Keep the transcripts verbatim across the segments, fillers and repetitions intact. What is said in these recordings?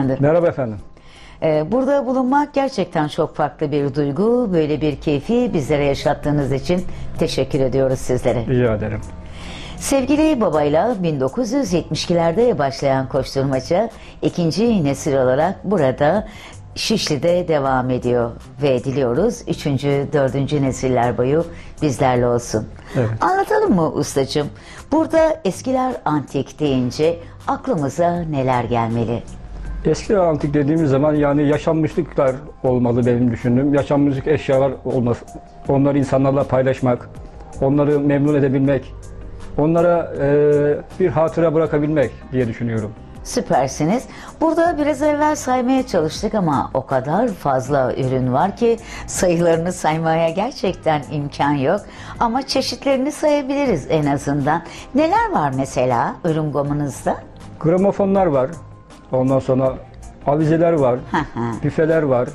beyefendi. Merhaba efendim. Ee, burada bulunmak gerçekten çok farklı bir duygu. Böyle bir keyfi bizlere yaşattığınız için teşekkür ediyoruz sizlere. Rica ederim. Sevgili babayla bin dokuz yüz yetmişlerde başlayan koşturmaca ikinci nesil olarak burada Şişli'de devam ediyor ve diliyoruz üçüncü, dördüncü nesiller boyu bizlerle olsun. Evet. Anlatalım mı ustacığım? Burada eskiler antik deyince aklımıza neler gelmeli? Eski antik dediğimiz zaman yani yaşanmışlıklar olmalı benim düşündüğüm. Yaşanmışlık eşyalar olması, onları insanlarla paylaşmak, onları memnun edebilmek, onlara e, bir hatıra bırakabilmek diye düşünüyorum. Süpersiniz. Burada biraz evvel saymaya çalıştık ama o kadar fazla ürün var ki sayılarını saymaya gerçekten imkan yok. Ama çeşitlerini sayabiliriz en azından. Neler var mesela ürün gamınızda? Gramofonlar var. Ondan sonra avizeler var. Büfeler var.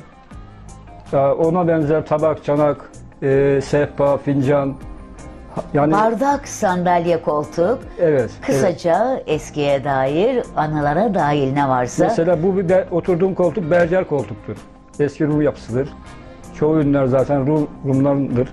Ona benzer tabak, çanak, e, sehpa, fincan. Yani bardak, sandalye, koltuk. Evet. Kısaca evet. eskiye dair, anılara dahil ne varsa. Mesela bu bir de oturduğum koltuk berjer koltuktur. Eski Rum yapısıdır. Çoğu ürünler zaten Rum, Rumlarındır.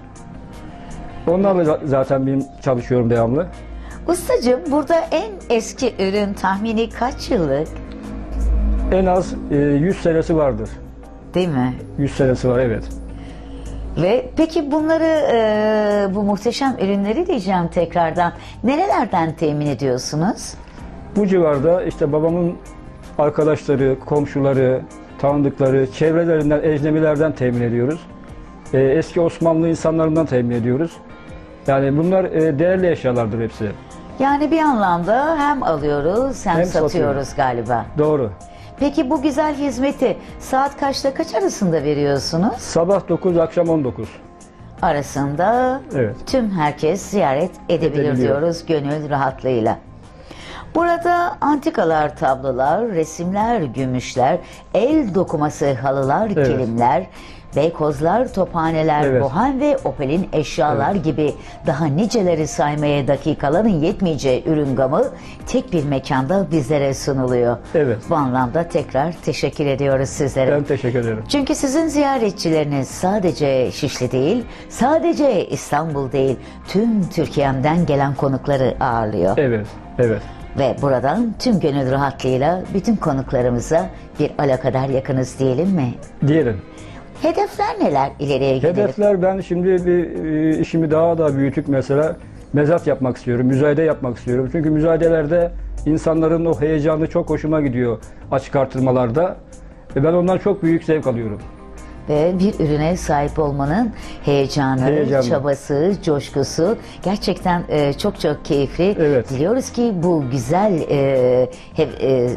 Onlarla zaten benim çalışıyorum devamlı. Ustacığım, burada en eski ürün tahmini kaç yıllık? En az e, yüz senesi vardır. Değil mi? yüz senesi var, evet. Ve peki bunları, e, bu muhteşem ürünleri diyeceğim tekrardan, nerelerden temin ediyorsunuz? Bu civarda işte babamın arkadaşları, komşuları, tanıdıkları, çevrelerinden, ecnebilerden temin ediyoruz. E, eski Osmanlı insanlarından temin ediyoruz. Yani bunlar e, değerli eşyalardır hepsi. Yani bir anlamda hem alıyoruz hem, Hem satıyoruz satıyoruz. galiba. Doğru. Peki bu güzel hizmeti saat kaçta kaç arasında veriyorsunuz? Sabah dokuz, akşam on dokuz. Arasında Evet. tüm herkes ziyaret edebilir Edebiliyor. diyoruz gönül rahatlığıyla. Burada antikalar, tablolar, resimler, gümüşler, el dokuması halılar, Evet. kilimler, beykozlar, tophaneler, Evet. bohem ve opelin eşyalar Evet. gibi daha niceleri saymaya dakikaların yetmeyeceği ürün gamı tek bir mekanda bizlere sunuluyor. Evet. Bu anlamda tekrar teşekkür ediyoruz sizlere. Ben teşekkür ederim. Çünkü sizin ziyaretçileriniz sadece Şişli değil, sadece İstanbul değil, tüm Türkiye'den gelen konukları ağırlıyor. Evet, evet. Ve buradan tüm gönül rahatlığıyla bütün konuklarımıza bir alakadar yakınız diyelim mi? Diyelim. Hedefler neler ileriye yönelik? Hedefler, ben şimdi bir e, işimi daha da büyütüp mesela mezat yapmak istiyorum, müzayede yapmak istiyorum. Çünkü müzayedelerde insanların o heyecanı çok hoşuma gidiyor açık artırmalarda. Ve ben ondan çok büyük zevk alıyorum. Ve bir ürüne sahip olmanın heyecanı, Heyecanlı. çabası, coşkusu gerçekten e, çok çok keyifli. Evet. Diliyoruz ki bu güzel e, hep, e,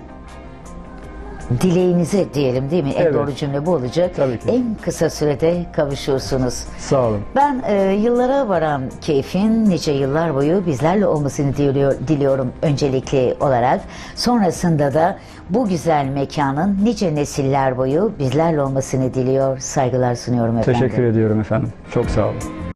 dileğinize diyelim, değil mi? En Evet. doğru cümle bu olacak. Tabii ki. En kısa sürede kavuşursunuz. Sağ olun. Ben e, yıllara varan keyfin nice yıllar boyu bizlerle olmasını diliyor, diliyorum öncelikli olarak. Sonrasında da bu güzel mekanın nice nesiller boyu bizlerle olmasını diliyor, saygılar sunuyorum efendim. Teşekkür ediyorum efendim. Çok sağ olun.